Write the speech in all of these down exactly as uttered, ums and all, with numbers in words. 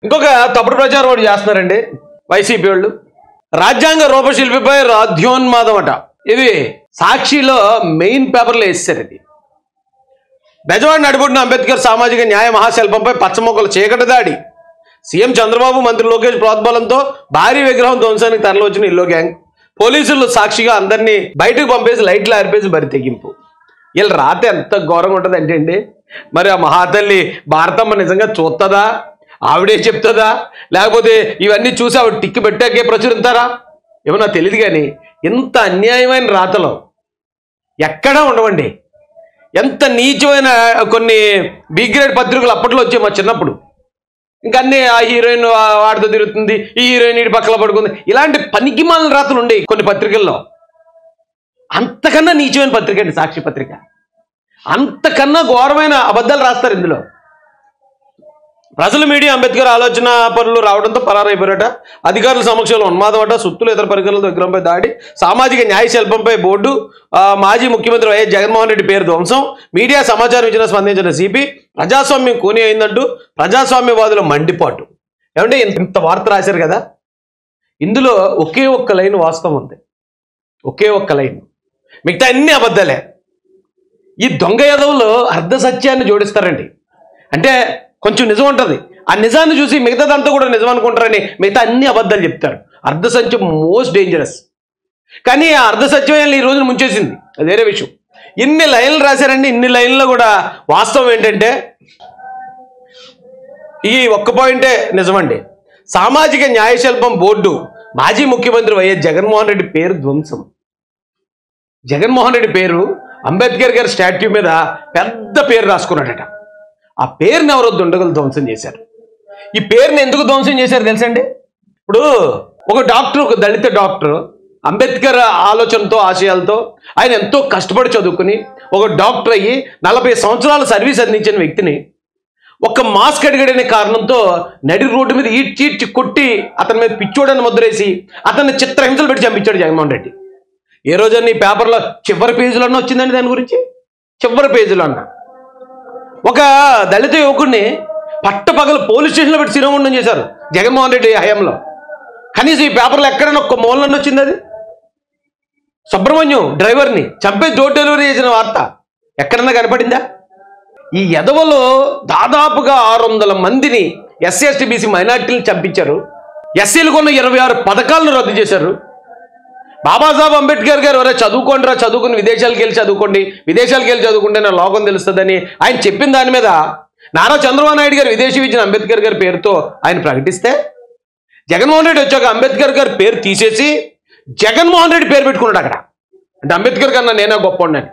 ఇంకొక తప్పుడు ప్రచారం ఒకటి చేస్తున్నారండి వైసీపీ వాళ్ళు. రాజ్యాంగ రూపశిల్పిపై రాధ్యోన్మాదం అట. ఇది సాక్షిలో మెయిన్ పేపర్లో వేస్తారు. ఇది బెజవాడ నడిబొడ్డున అంబేద్కర్ సామాజిక న్యాయ మహాశిల్పంపై పచ్చమొక్కల చీకటి దాడి. సీఎం చంద్రబాబు మంత్రి లోకేష్ ప్రోద్బలంతో భారీ విగ్రహం ధ్వంసానికి తరలివచ్చిన ఇల్లో గ్యాంగ్. పోలీసులు సాక్షిగా అందరినీ బయటకు పంపేసి లైట్లు ఆరిపేసి బరి తెగింపు. వీళ్ళు రాత ఎంత ఘోరంగా ఉంటుంది అంటే అండి, మరి ఆ మహాతల్లి భారతమ్మ నిజంగా చూస్తుందా, ఆవిడే చెప్తుందా, లేకపోతే ఇవన్నీ చూసి ఆవిడ టిక్కి పెట్టాకే ప్రచురిస్తారా ఏమో నాకు తెలియదు. కానీ ఎంత అన్యాయమైన రాతలో ఎక్కడా ఉండవండి. ఎంత నీచమైన కొన్ని బి గ్రేడ్ పత్రికలు అప్పట్లో వచ్చాయి మా చిన్నప్పుడు. ఇంకా అన్నీ ఆ హీరోయిన్ వాడితో తిరుగుతుంది, ఈ హీరోయిన్ ఇటు పక్కల పడుకుంది, ఇలాంటి పనికిమాలిన రాతలు ఉండేవి కొన్ని పత్రికల్లో. అంతకన్నా నీచమైన పత్రిక అండి సాక్షి పత్రిక. అంతకన్నా ఘోరమైన అబద్ధాలు రాస్తారు ఇందులో. ప్రజల మీడియా అంబేద్కర్ ఆలోచన పనులు రావడంతో పరారైపోయారట. అధికారుల సమక్షంలో ఉన్మాదం అట. సుత్తులు ఇతర పరికరాలతో విగ్రహంపై దాడి. సామాజిక న్యాయ శిల్పంపై బోర్డు. మాజీ ముఖ్యమంత్రి వైఎస్ జగన్మోహన్ రెడ్డి పేరు ధ్వంసం. మీడియా సమాచారం ఇచ్చిన స్పందించిన సిపి. ప్రజాస్వామ్యం కూని అయిందంటూ ప్రజాస్వామ్యవాదుల మండిపాటు. ఏమంటే ఇంత వార్త రాశారు కదా, ఇందులో ఒకే ఒక్క లైన్ వాస్తవం ఉంది. ఒకే ఒక్క లైన్, మిగతా అన్ని అబద్ధాలే. ఈ దొంగ యదవులు అర్ధ సత్యాన్ని జోడిస్తారండి. అంటే కొంచెం నిజం ఉంటుంది, ఆ నిజాన్ని చూసి మిగతాదంతా కూడా నిజం అనుకుంటారని మిగతా అన్ని అబద్ధాలు చెప్తారు. అర్ధ సత్యం మోస్ట్ డేంజరస్. కానీ ఆ అర్ధ సత్యం ఈ రోజున ముంచేసింది, అది వేరే విషయం. ఇన్ని లైన్లు రాశారండి. ఇన్ని లైన్లో కూడా వాస్తవం ఏంటంటే ఈ ఒక్క పాయింటే నిజమండి. సామాజిక న్యాయశిల్పం బోర్డు. మాజీ ముఖ్యమంత్రి వైఎస్ జగన్మోహన్ రెడ్డి పేరు ధ్వంసం. జగన్మోహన్ రెడ్డి పేరు అంబేద్కర్ గారి స్టాట్యూ మీద పెద్ద పేరు రాసుకున్నాడట. ఆ పేరుని ఎవరో దుండగులు ధ్వంసం చేశారు. ఈ పేరుని ఎందుకు ధ్వంసం చేశారు తెలుసండి? ఇప్పుడు ఒక డాక్టర్, ఒక దళిత డాక్టర్, అంబేద్కర్ ఆలోచనతో ఆశయాలతో ఆయన ఎంతో కష్టపడి చదువుకుని ఒక డాక్టర్ అయ్యి నలభై సంవత్సరాల సర్వీస్ అందించిన వ్యక్తిని ఒక మాస్క్ అడిగడనే కారణంతో నడి రోడ్డు మీద ఈడ్చి ఈడ్చి కొట్టి అతని మీద పిచ్చోడని ముద్రేసి అతన్ని చిత్రహింసలు పెట్టి చంపించాడు జగన్మోహన్ రెడ్డి. ఏ రోజన్నా ఈ పేపర్లో చివరి పేజీలోనే వచ్చిందండి దాని గురించి. చివరి పేజీలో అన్న ఒక దళిత యువకుడిని పట్టపగలు పోలీస్ స్టేషన్లో పెట్టి శిరోముండం చేశారు జగన్మోహన్ రెడ్డి హయాంలో. కనీసం ఈ పేపర్లో ఎక్కడైనా ఒక్క మూలన వచ్చింది అది? సుబ్రహ్మణ్యం డ్రైవర్ని చంపే డోర్ డెలివరీ చేసిన వార్త ఎక్కడన్నా కనపడిందా? ఈ ఎదవలో దాదాపుగా ఆరు వందల మందిని ఎస్సీ ఎస్టీ బీసీ మైనార్టీలను చంపించారు. ఎస్సీలకు ఉన్న ఇరవై ఆరు పథకాలను రద్దు చేశారు. బాబాసాహెబ్ అంబేద్కర్ గారు ఎవరో చదువుకోండి రా, చదువుకుని విదేశాలకు వెళ్ళి చదువుకోండి, విదేశాలకు వెళ్ళి చదువుకుంటే నా లోకం తెలుస్తుందని ఆయన చెప్పిన దాని మీద నారా చంద్రబాబు నాయుడు గారు విదేశీ విద్యను అంబేద్కర్ గారి పేరుతో ఆయన ప్రకటిస్తే జగన్మోహన్ రెడ్డి వచ్చాక అంబేద్కర్ గారి పేరు తీసేసి జగన్మోహన్ రెడ్డి పేరు పెట్టుకున్నాడు అక్కడ. అంటే అంబేద్కర్ కన్నా నేనే గొప్ప ఉన్నాను.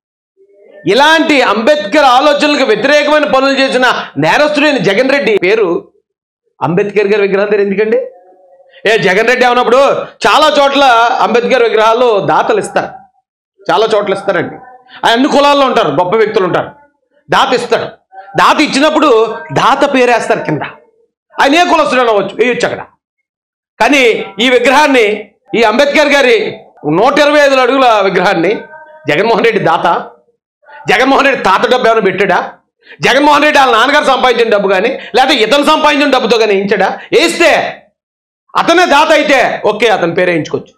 ఇలాంటి అంబేద్కర్ ఆలోచనలకు వ్యతిరేకమైన పనులు చేసిన నేరస్తుడైన జగన్ రెడ్డి పేరు అంబేద్కర్ గారి విగ్రహం దగ్గర ఎందుకండి? ఏ జగన్ రెడ్డి అవునప్పుడు చాలా చోట్ల అంబేద్కర్ విగ్రహాలు దాతలు ఇస్తారు, చాలా చోట్ల ఇస్తారండి. ఆయన అన్ని కులాల్లో ఉంటారు, గొప్ప వ్యక్తులు ఉంటారు. దాత ఇస్తాడు. దాత ఇచ్చినప్పుడు దాత పేరేస్తారు కింద. ఆయన ఏ కులస్తుడు అవ్వచ్చు, వేయొచ్చు అక్కడ. కానీ ఈ విగ్రహాన్ని, ఈ అంబేద్కర్ గారి నూట ఇరవై ఐదు అడుగుల విగ్రహాన్ని జగన్మోహన్ రెడ్డి దాత, జగన్మోహన్ రెడ్డి తాత డబ్బు ఏమైనా పెట్టాడా? జగన్మోహన్ రెడ్డి వాళ్ళ నాన్నగారు సంపాదించిన డబ్బు కానీ లేకపోతే ఇతను సంపాదించిన డబ్బుతో కానీ వేయించాడా? వేస్తే అతనే దాత అయితే ఓకే, అతని పేరు వేయించుకోవచ్చు.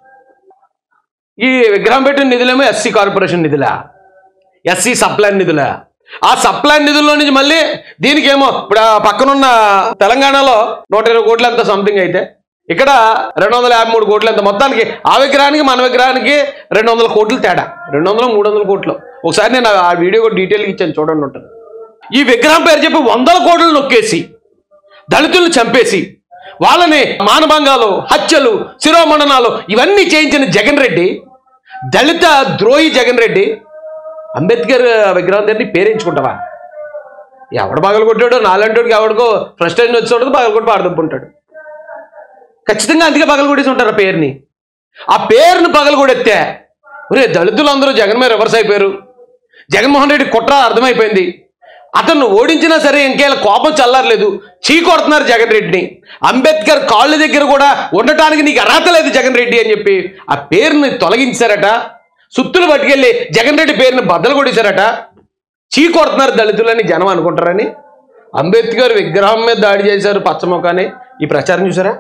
ఈ విగ్రహం పెట్టిన నిధులేమో ఎస్సీ కార్పొరేషన్ నిధులా, ఎస్సీ సప్లైన్ నిధులా? ఆ సప్లైన్ నిధుల్లో నుంచి మళ్ళీ దీనికేమో ఇప్పుడు పక్కనున్న తెలంగాణలో నూట ఇరవై కోట్లు ఎంత సంథింగ్ అయితే ఇక్కడ రెండు వందల యాభై మూడు కోట్లు ఎంత. మొత్తానికి ఆ విగ్రహానికి మన విగ్రహానికి రెండు వందల కోట్లు తేడా, రెండు వందలు మూడు వందల కోట్లు. ఒకసారి నేను ఆ వీడియో కూడా డీటెయిల్గా ఇచ్చాను, చూడండి ఉంటుంది. ఈ విగ్రహం పేరు చెప్పి వందల కోట్లు నొక్కేసి దళితులను చంపేసి వాళ్ళని మానభంగాలు, హత్యలు, శిరోమండనాలు ఇవన్నీ చేయించిన జగన్ రెడ్డి, దళిత ద్రోహి జగన్ రెడ్డి అంబేద్కర్ విగ్రహం దగ్గర పేరేయించుకుంటావా? ఎవడు పగలగొట్టాడో నాలంటోడికి ఎవడికో ఫ్రస్ట్రేషన్ వచ్చి ఉంటుంది, పగలగొట్టి పాడదప్పుంటాడు. ఖచ్చితంగా అందుకే పగలగొట్టేసి ఉంటారు ఆ పేరుని. ఆ పేరుని పగలగొడెత్తే ఒరే దళితులు అందరూ జగన్ మీద రివర్స్ అయిపోయారు, జగన్మోహన్ రెడ్డి కుట్ర అర్థమైపోయింది, అతను ఓడించినా సరే ఇంకేళ్ళ కోపం చల్లారలేదు, చీకొడుతున్నారు జగన్ రెడ్డిని, అంబేద్కర్ కాళ్ళ దగ్గర కూడా ఉండటానికి నీకు అర్హత లేదు జగన్ రెడ్డి అని చెప్పి ఆ పేరుని తొలగించారట. సుత్తులు పట్టుకెళ్ళి జగన్ రెడ్డి పేరుని బద్దలు కొట్టేశారట. చీకొడుతున్నారు దళితులని జనం అనుకుంటారని అంబేద్కర్ విగ్రహం మీద దాడి చేశారు పచ్చమొక్కని ఈ ప్రచారం చూసారా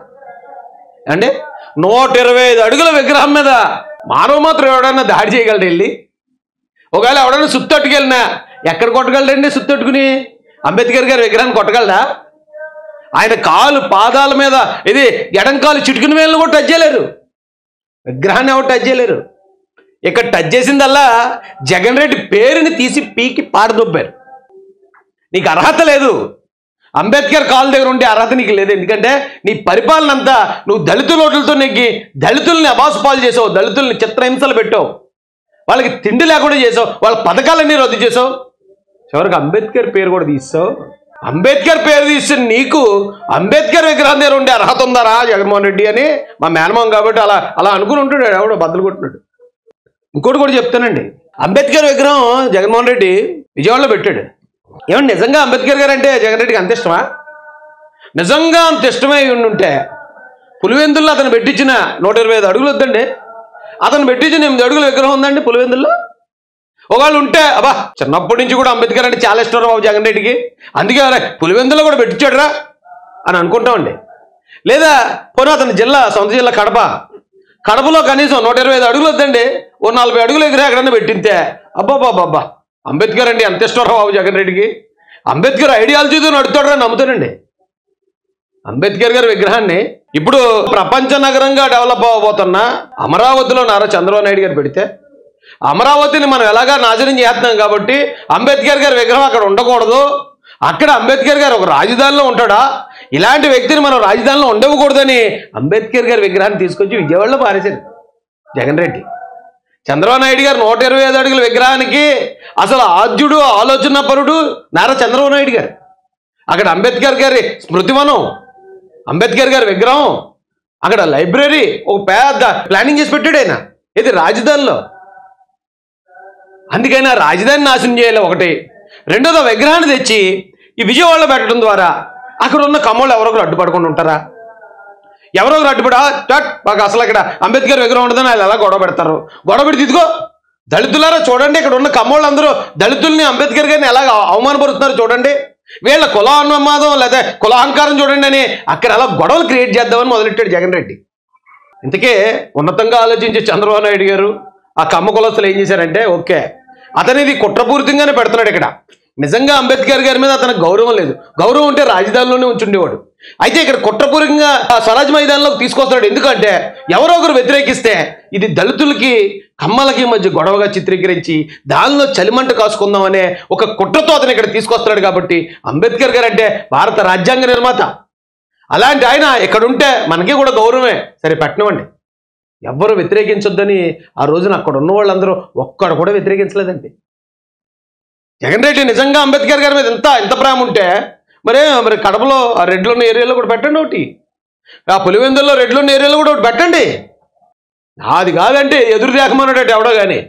అంటే నూట ఇరవై ఐదు అడుగుల విగ్రహం మీద మానవ మాత్రం ఎవడన్నా దాడి చేయగలడు వెళ్ళి ఒకవేళ ఎవడన్నా సుత్తట్టుకెళ్ళినా ఎక్కడ కొట్టగలడండి సుత్తట్టుకుని అంబేద్కర్ గారి విగ్రహాన్ని కొట్టగలడా ఆయన కాలు పాదాల మీద ఇది ఎడంకాలు చిటుకుని వేళ్ళను కూడా టచ్ చేయలేరు విగ్రహాన్ని ఎవరు టచ్ చేయలేరు ఇక్కడ టచ్ చేసిందల్లా జగన్ రెడ్డి పేరుని తీసి పీకి పాడదొబ్బారు నీకు అర్హత లేదు అంబేద్కర్ కాలు దగ్గర ఉండే అర్హత నీకు లేదు ఎందుకంటే నీ పరిపాలన అంతా నువ్వు దళితుల ఓట్లతో నెగ్గి దళితుల్ని అబాసుపాలు చేసావు దళితుల్ని చిత్రహింసలు పెట్టావు వాళ్ళకి తిండి లేకుండా చేసావు వాళ్ళ పథకాలన్నీ రద్దు చేసావు చివరికి అంబేద్కర్ పేరు కూడా తీసావు అంబేద్కర్ పేరు తీస్తే నీకు అంబేద్కర్ విగ్రహం దగ్గర ఉండే అర్హత ఉందారా జగన్మోహన్ రెడ్డి అని మా మేనమాం కాబట్టి అలా అలా అనుకుని ఉంటున్నాడు ఎవడో బద్దలు కొట్టినాడు ఇంకోటి కూడా చెప్తానండి అంబేద్కర్ విగ్రహం జగన్మోహన్ రెడ్డి విజయవాడలో పెట్టాడు ఏమన్నా నిజంగా అంబేద్కర్ గారు అంటే జగన్ రెడ్డికి అంత ఇష్టమా నిజంగా అంత ఇష్టమై ఉండుంటే పులివెందుల్లో అతను పెట్టించిన నూట ఇరవై ఐదు అడుగులు వద్దండి అతను పెట్టించిన ఎనిమిది అడుగుల విగ్రహం ఉందండి పులివెందుల్లో ఒకవేళ ఉంటే అబ్బా చిన్నప్పటి నుంచి కూడా అంబేద్కర్ అంటే చాలా ఇష్టం బాబు జగన్ రెడ్డికి అందుకే పులివెందులో కూడా పెట్టించాడురా అని అనుకుంటామండి లేదా పోనీ అతని జిల్లా సొంత జిల్లా కడప కడపలో కనీసం నూట ఇరవై ఐదు అడుగులు వద్దండి ఓ నలభై అడుగులు ఎగిరే ఎక్కడన్నా పెట్టింతే అబ్బా బాబా అబ్బా అంబేద్కర్ అండి అంత ఇష్టం బాబు జగన్ రెడ్డికి అంబేద్కర్ ఐడియాలజీతో నడుతాడు అని నమ్ముతానండి అంబేద్కర్ గారి విగ్రహాన్ని ఇప్పుడు ప్రపంచ నగరంగా డెవలప్ అవ్వబోతున్న అమరావతిలో నారా చంద్రబాబు నాయుడు గారు పెడితే అమరావతిని మనం ఎలాగా నాశనం చేస్తున్నాం కాబట్టి అంబేద్కర్ గారి విగ్రహం అక్కడ ఉండకూడదు అక్కడ అంబేద్కర్ గారు ఒక రాజధానిలో ఉంటాడా ఇలాంటి వ్యక్తిని మనం రాజధానిలో ఉండకూడదని అంబేద్కర్ గారి విగ్రహాన్ని తీసుకొచ్చి విజయవాడలో పారేశారు జగన్ రెడ్డి చంద్రబాబు నాయుడు గారు నూట ఇరవై ఐదు అడుగుల విగ్రహానికి అసలు ఆద్యుడు ఆలోచన పరుడు నారా చంద్రబాబు నాయుడు గారు అక్కడ అంబేద్కర్ గారి స్మృతివనం అంబేద్కర్ గారి విగ్రహం అక్కడ లైబ్రరీ ఒక పెద్ద ప్లానింగ్ చేసి పెట్టాడు ఆయన ఇది రాజధానిలో అందుకైనా రాజధాని నాశనం చేయాలి ఒకటి రెండోదో విగ్రహాన్ని తెచ్చి ఈ విజయవాడలో పెట్టడం ద్వారా అక్కడ ఉన్న కమ్మోళ్ళు ఎవరొకరు అడ్డుపడకుండా ఉంటారా ఎవరొకరు అడ్డుపడా చట్ మాకు అసలు అక్కడ అంబేద్కర్ విగ్రహం ఉండదని వాళ్ళు ఎలా గొడవ పెడతారు గొడవ పెడితే ఇదిగో దళితులారా చూడండి ఇక్కడ ఉన్న కమ్మోళ్ళందరూ దళితుల్ని అంబేద్కర్ గారిని ఎలా అవమానపరుస్తున్నారు చూడండి వీళ్ళ కులాన్మాదం లేదా కులాహంకారం చూడండి అని అక్కడ అలా గొడవలు క్రియేట్ చేద్దామని మొదలెట్టాడు జగన్ రెడ్డి ఇంతకే ఉన్నతంగా ఆలోచించే చంద్రబాబు నాయుడు గారు ఆ కమ్మ కులస్తులు ఏం చేశారంటే ఓకే అతనిది కుట్రపూరితంగానే పెడుతున్నాడు ఇక్కడ నిజంగా అంబేద్కర్ గారి మీద అతనికి గౌరవం లేదు గౌరవం ఉంటే రాజధానిలోనే ఉంచుండేవాడు అయితే ఇక్కడ కుట్రపూరితంగా స్వరాజ్ మైదానంలోకి తీసుకొస్తున్నాడు ఎందుకంటే ఎవరో ఒకరు వ్యతిరేకిస్తే ఇది దళితులకి కమ్మలకి మధ్య గొడవగా చిత్రీకరించి దానిలో చలిమంట కాసుకుందాం అనే ఒక కుట్రతో అతను ఇక్కడ తీసుకొస్తున్నాడు కాబట్టి అంబేద్కర్ గారు అంటే భారత రాజ్యాంగ నిర్మాత అలాంటి ఆయన ఇక్కడ ఉంటే మనకి కూడా గౌరవమే సరే పెట్టనివ్వండి ఎవ్వరూ వ్యతిరేకించొద్దని ఆ రోజున అక్కడ ఉన్న వాళ్ళందరూ ఒక్కడు కూడా వ్యతిరేకించలేదండి జగన్ రెడ్డి నిజంగా అంబేద్కర్ గారి మీద ఎంత ఎంత ప్రేమ ఉంటే మరే మరి కడపలో ఆ రెడ్లు ఉన్న ఏరియాలో కూడా పెట్టండి ఒకటి ఆ పులివెందుల్లో రెడ్లు ఉన్న ఏరియాలో కూడా ఒకటి పెట్టండి అది కాదంటే ఎదురు దేకమన్నాడు ఎవడో కానీ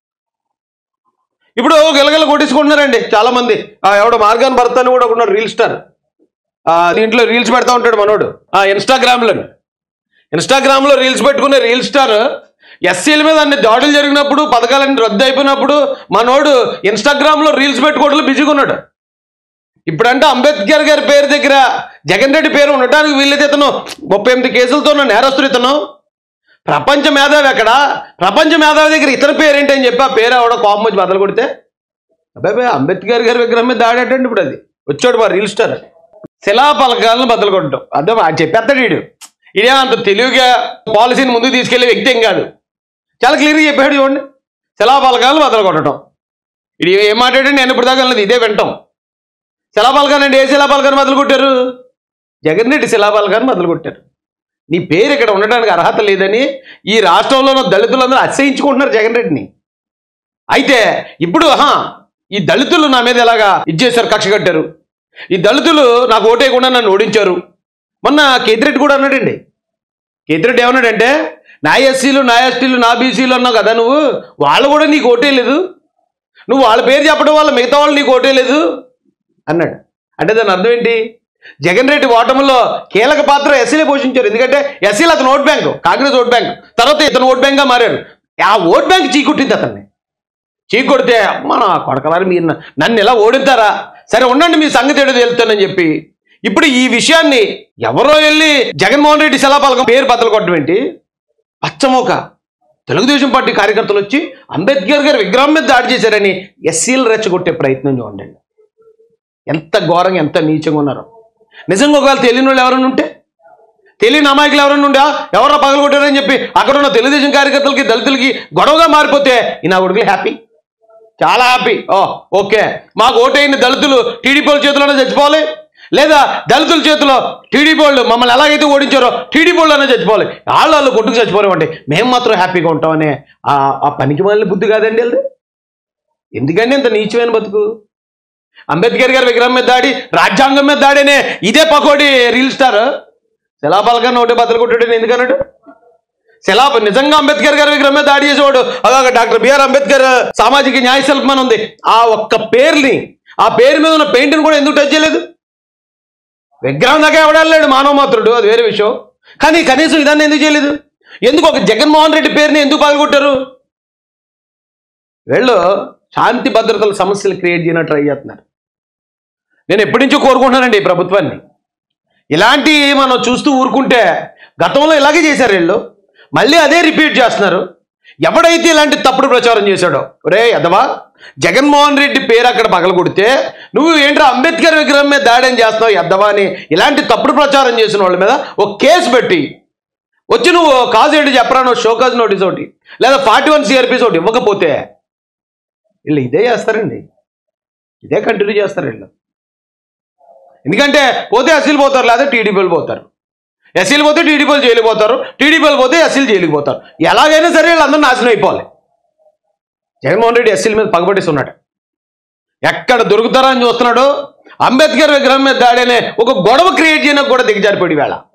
ఇప్పుడు గిలగిల కొట్టించుకుంటున్నారండి చాలామంది ఎవడో మార్గాన్ భర్త అని కూడా ఉన్నాడు రీల్ స్టార్ దీంట్లో రీల్స్ పెడతా ఉంటాడు మనోడు ఆ ఇన్స్టాగ్రామ్లో ఇన్స్టాగ్రామ్లో రీల్స్ పెట్టుకునే రీల్ స్టార్ ఎస్సీల మీద అన్ని దాడులు జరిగినప్పుడు పథకాలన్నీ రద్దు అయిపోయినప్పుడు మనోడు ఇన్స్టాగ్రామ్లో రీల్స్ పెట్టుకోవడంలో బిజీగా ఉన్నాడు ఇప్పుడంటే అంబేద్కర్ గారి పేరు దగ్గర జగన్ రెడ్డి పేరు ఉండటానికి వీళ్ళైతే ఇతను ముప్పై ఎనిమిది కేసులతో ఉన్న నేరస్తుడు ఇతను ప్రపంచ మేధావి అక్కడ ప్రపంచ మేధావి దగ్గర ఇతని పేరు ఏంటి అని చెప్పి ఆ పేరు ఆవిడ కోపం వచ్చి బదలు కొడితే అబ్బాయి అంబేద్కర్ గారి విగ్రహం మీద దాడేటండి ఇప్పుడు అది వచ్చాడు మా రీల్ స్టార్ శిలా పలకాలను బద్దలు కొట్టడం అదే చెప్పేస్తాడు వీడు ఇదే అంత తెలివిగా పాలసీని ముందుకు తీసుకెళ్లే వ్యక్తి ఏం కాదు చాలా క్లియర్గా చెప్పాడు చూడండి శిలాపలకాలను బద్దలు కొట్టడం ఇది ఏం మాట్లాడండి నేను ఇప్పుడు దాకా ఇదే వింటాం శిలాపలకాన్ని అంటే ఏ శిలాపలకాన్ని బదులు కొట్టారు జగన్ రెడ్డి శిలాపలకాన్ని బదులు కొట్టారు నీ పేరు ఇక్కడ ఉండడానికి అర్హత లేదని ఈ రాష్ట్రంలో ఉన్న దళితులందరూ అసహించుకుంటున్నారు జగన్ రెడ్డిని అయితే ఇప్పుడు ఆహా ఈ దళితులు నా మీద ఎలాగా ఇచ్చేసారు కక్ష కట్టారు ఈ దళితులు నాకు ఓటేయకుండా నన్ను ఓడించారు మొన్న కేతిరెడ్డి కూడా అన్నాడండి కేతిరెడ్డి ఏమన్నాడంటే నా ఎస్సీలు నా ఎస్టీలు నా బీసీలు అన్నావు కదా నువ్వు వాళ్ళు కూడా నీకు ఓటే లేదు నువ్వు వాళ్ళ పేరు చెప్పడం వల్ల మిగతా వాళ్ళు నీకు ఓటే లేదు అన్నాడు అంటే దాని అర్థం ఏంటి జగన్ రెడ్డి ఓటమిలో కీలక పాత్ర ఎస్సీలే పోషించారు ఎందుకంటే ఎస్సీలు అతను vote bank Congress vote bank తర్వాత ఇతను ఓట్ బ్యాంక్గా మారారు ఆ ఓట్ బ్యాంక్ చీకొట్టింది అతన్ని చీకొడితే అమ్మ నా కొడకలారి మీరు నన్ను ఇలా ఓడిస్తారా సరే ఉండండి మీ సంగతి ఏదో తెలుస్తానని చెప్పి ఇప్పుడు ఈ విషయాన్ని ఎవరో వెళ్ళి జగన్మోహన్ రెడ్డి శిలాఫలకం పేరు బద్దలు కొట్టడం ఏంటి? పచ్చమోక తెలుగుదేశం పార్టీ కార్యకర్తలు వచ్చి అంబేద్కర్ గారి విగ్రహం మీద దాడి చేశారని ఎస్సీలు రెచ్చగొట్టే ప్రయత్నం చూడండి. ఎంత ఘోరంగా ఎంత నీచంగా ఉన్నారో. నిజంగా ఒకవేళ తెలియని వాళ్ళు ఎవరైనా ఉంటే, తెలియని అమాయకులు ఎవరైనా ఉండే ఎవరో పగలు కొట్టారని చెప్పి అక్కడ ఉన్న తెలుగుదేశం కార్యకర్తలకి దళితులకి గొడవగా మారిపోతే ఈ నా కొడుకులు హ్యాపీ, చాలా హ్యాపీ. ఓ ఓకే, మాకు ఓటైన దళితులు టీడీపీ వాళ్ళ చేతిలోనే చచ్చిపోవాలి, లేదా దళితుల చేతిలో టీడీపీ వాళ్ళు మమ్మల్ని ఎలాగైతే ఓడించారో టీడీపీ వాళ్ళనే చచ్చిపోవాలి, వాళ్ళు వాళ్ళు కొట్టుకు చచ్చిపోలేమండి, మేము మాత్రం హ్యాపీగా ఉంటామనే ఆ పనికి మాలిన బుద్ధి కాదండి వెళ్ళదు. ఎందుకండి ఇంత నీచమైన బతుకు? అంబేద్కర్ గారి విగ్రహం మీద దాడి, రాజ్యాంగం మీద దాడినే ఇదే పకోడి రీల్ స్టార్ శిలాఫలకాన్ని ఒకటే బద్దలు కొట్టాడని ఎందుకన్నాడు? శిలా నిజంగా అంబేద్కర్ గారి విగ్రహం మీద దాడి చేసేవాడు అలాగా డాక్టర్ బిఆర్ అంబేద్కర్ సామాజిక న్యాయ శిల్పం అని ఉంది. ఆ ఒక్క పేరుని, ఆ పేరు మీద ఉన్న పెయింట్ని కూడా ఎందుకు టచ్ చేయలేదు? విగ్రహం దాకా ఎవడలేడు మానవ మాత్రుడు, అది వేరే విషయం. కానీ కనీసం ఇదాన్ని ఎందుకు చేయలేదు? ఎందుకు ఒక జగన్మోహన్ రెడ్డి పేరుని ఎందుకు పగలగొట్టారు? వీళ్ళు శాంతి భద్రతల సమస్యలు క్రియేట్ చేయడానికి ట్రై చేస్తున్నారు. నేను ఎప్పటి నుంచో కోరుకుంటున్నానండి ఈ ప్రభుత్వాన్ని, ఇలాంటి మనం చూస్తూ ఊరుకుంటే గతంలో ఇలాగే చేశారు వీళ్ళు, మళ్ళీ అదే రిపీట్ చేస్తున్నారు. ఎవడైతే ఇలాంటి తప్పుడు ప్రచారం చేశాడో, రే అదవా జగన్మోహన్ రెడ్డి పేరు అక్కడ పగలగొడితే నువ్వు ఏంట్రా అంబేద్కర్ విగ్రహం మీద దాడి చేస్తున్నావు ఎద్దవా అని ఇలాంటి తప్పుడు ప్రచారం చేసిన వాళ్ళ మీద ఒక కేసు పెట్టి వచ్చి నువ్వు కాజు ఏంటి చెప్పరానో షోకాజ్ నోటీస్ ఒకటి లేదా ఫార్టీ వన్ సిఆర్పీస్ ఒకటి ఇవ్వకపోతే వీళ్ళు ఇదే చేస్తారండి, ఇదే కంటిన్యూ చేస్తారు వీళ్ళు. ఎందుకంటే పోతే ఎస్సీలు పోతారు, లేదా టీడీపీలు పోతారు. ఎస్సీలు పోతే టీడీపీలు జైలుకి పోతారు, టీడీపీలు పోతే ఎస్సీలు జైలుకి పోతారు. ఎలాగైనా సరే వీళ్ళందరూ నాశనం అయిపోవాలి. జగన్మోహన్ రెడ్డి ఎస్సీల మీద పగబట్టేస్తున్నాడు, ఎక్కడ దొరుకుతారా అని చూస్తున్నాడు. అంబేద్కర్ విగ్రహం మీద దాడి అనే ఒక గొడవ క్రియేట్ చేయడానికి కూడా దిగజారిపోయి వేళ